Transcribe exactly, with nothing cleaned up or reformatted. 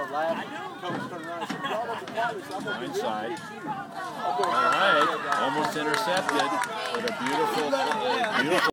Inside. All right, almost intercepted, but a beautiful, uh, beautiful.